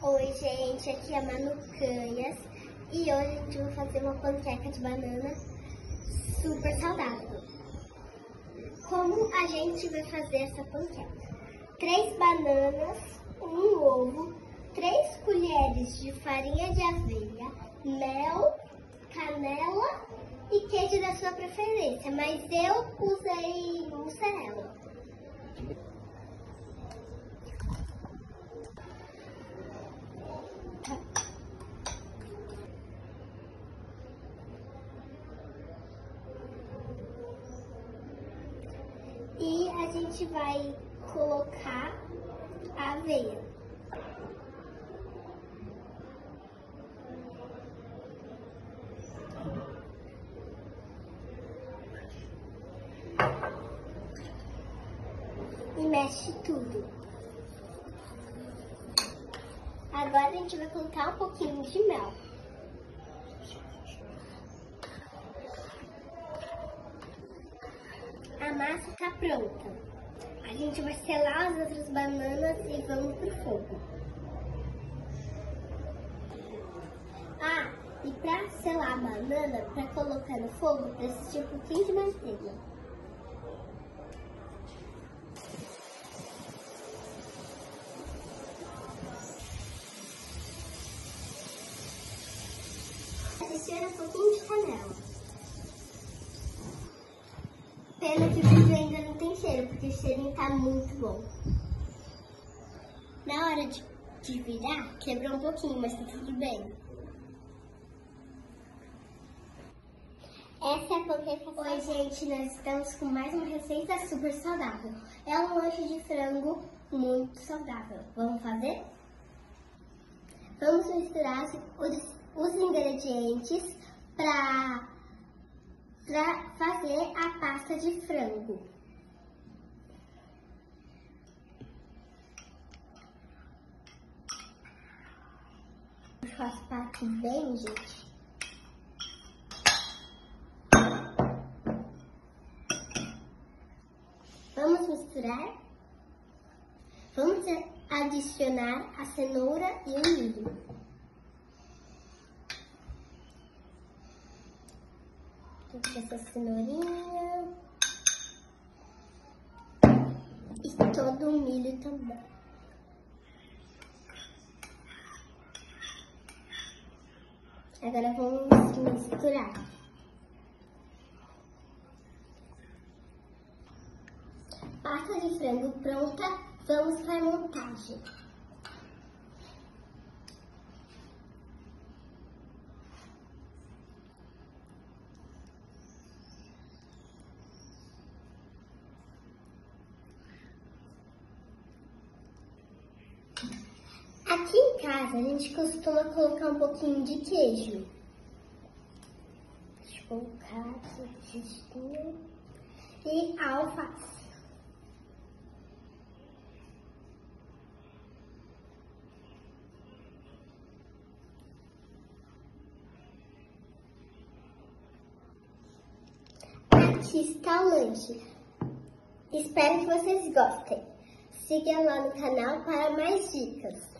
Oi gente, aqui é a Manu Canhas e hoje a gente vai fazer uma panqueca de banana super saudável. Como a gente vai fazer essa panqueca? 3 bananas, um ovo, 3 colheres de farinha de aveia, mel, canela e queijo da sua preferência, mas eu usei mussarela. E a gente vai colocar a aveia. E mexe tudo. Agora a gente vai colocar um pouquinho de mel. A massa está pronta. A gente vai selar as outras bananas e vamos pro fogo. Ah, e para selar a banana, para colocar no fogo, precisa de um pouquinho de manteiga. Adicione um pouquinho de canela. Pena que o vídeo ainda não tem cheiro, porque o cheirinho tá muito bom. Na hora de virar, quebrou um pouquinho, mas tá tudo bem. Essa é a panqueca. Oi gente, nós estamos com mais uma receita super saudável. É um lanche de frango muito saudável. Vamos fazer? Vamos misturar os ingredientes para fazer a pasta de frango. Vou raspar aqui bem, gente. Vamos misturar. Vamos adicionar a cenoura e o milho. Essa cenourinha e todo o milho também. Agora vamos misturar. Pasta de frango pronta, vamos para a montagem. Aqui em casa a gente costuma colocar um pouquinho de queijo. Deixa eu colocar aqui e alface. Aqui está o lanche. Espero que vocês gostem. Siga lá no canal para mais dicas.